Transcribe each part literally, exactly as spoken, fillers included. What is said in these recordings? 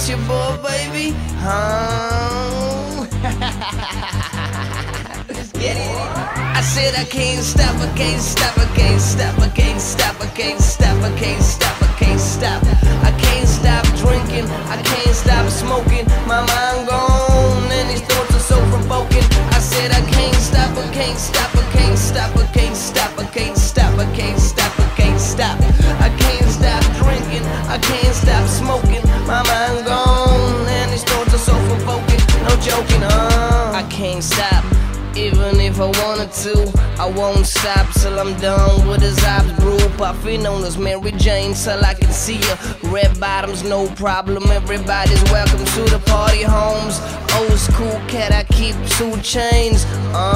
it's your boy, baby. Home. Get it? I said I can't stop, I can't stop, I can't stop, I can't stop, I can't stop, I can't stop, I can't stop. I can't stop drinking, I can't stop smoking. My mind gone and these thoughts are so provoking. I said I can't stop, I can't stop, I can't stop, I can't stop, I can't stop, I can't stop, I can't stop. I can't stop drinking, I can't stop smoking. My mind gone and these thoughts are so provoking. No joking, uh I can't stop. Even if I wanted to, I won't stop till I'm done with his ops brew. Puffy known as Mary Jane till I can see ya. Red bottoms, no problem, everybody's welcome to the party homes. Old school cat, I keep two chains.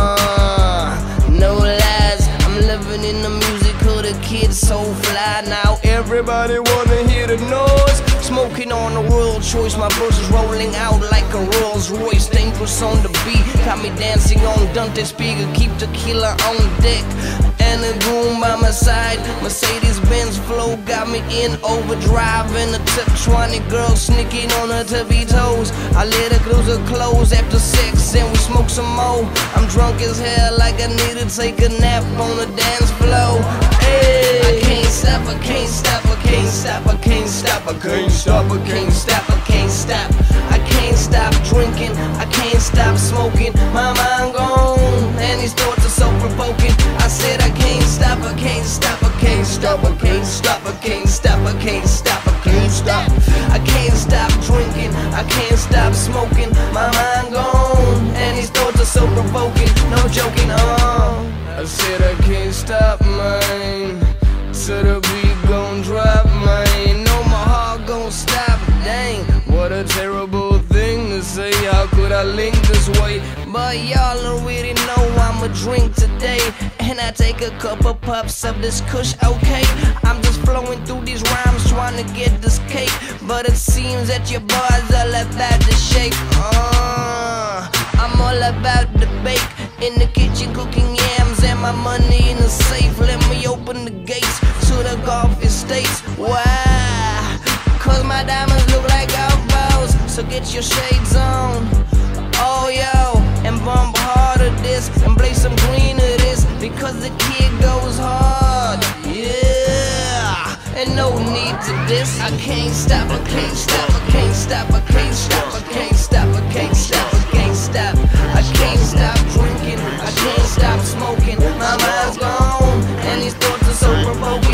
Uh, no lies, I'm living in the music of the kids so fly. Now everybody wanna hear the noise. Smoking on a Royal Choice, my verses rolling out like a Rolls Royce. Dangerous on the beat, got me dancing on Dante speaker. Keep tequila on deck and a groom by my side. Mercedes-Benz flow got me in overdrive. In the tip, twenty girls sneaking on her tippy toes. I let her close her clothes after sex and we smoke some more. I'm drunk as hell like I need to take a nap on the dance floor. Hey, I can't stop, I can't stop, I can't stop, I can't stop, I can't stop, I can't stop, I can't stop. I can't stop drinking, I can't stop smoking. My mind gone and these thoughts are so provoking. I said I can't stop, I can't stop, I can't stop, I can't stop, I can't stop, I can't stop, I can't stop. I can't stop drinking, I can't stop smoking. My mind gone and these thoughts are so provoking. No joking, uh I said I can't stop, man. To the beat gon' drop, man. No, my heart gon' stop, dang. What a terrible thing to say. How could I link this way? But y'all already know I'ma drink today. And I take a couple puffs of this kush, okay? I'm just flowing through these rhymes trying to get this cake. But it seems that your boys all about the shake. Uh, I'm all about the bake. In the kitchen cooking yams and my money in the safe. Let me open the gates to the Gulf estates. Why? Cause my diamonds look like golf balls. So get your shades on. Oh yo, and bump hard at this and play some green at this. Because the kid goes hard. Yeah, and no need to diss. I can't stop, I can't stop, I can't stop, I can't stop, I can't stop, I can't stop, I can't stop. I can't stop drinking, I can't stop smoking. My mind's gone and these thoughts are so provoking.